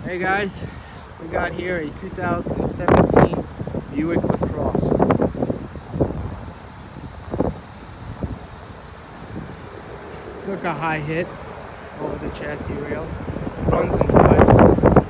Hey guys, we got here a 2017 Buick LaCrosse. Took a high hit over the chassis rail, runs and drives